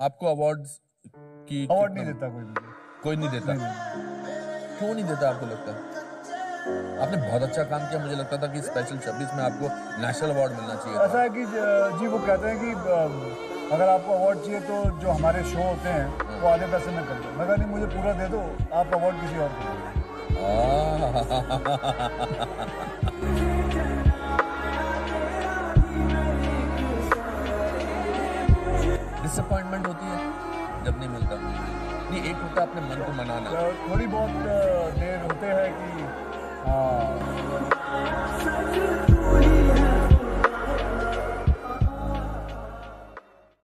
आपको अवार्ड्स की अवार्ड नहीं देता कोई नहीं देता। क्यों नहीं देता आपको लगता है? आपने बहुत अच्छा काम किया, मुझे लगता था कि स्पेशल 26 में आपको नेशनल अवार्ड मिलना चाहिए था। ऐसा है कि जी वो कहते हैं कि अगर आपको अवार्ड चाहिए तो जो हमारे शो होते हैं वो आधे पैसे में कर दो। मैं कहा नहीं, मुझे पूरा दे दो, आप अवार्ड किसी और को दो। डिसअपॉइंटमेंट होती है जब नहीं मिलता। नहीं, एक होता है अपने मन को मनाना। थोड़ी बहुत देर होते हैं कि हाँ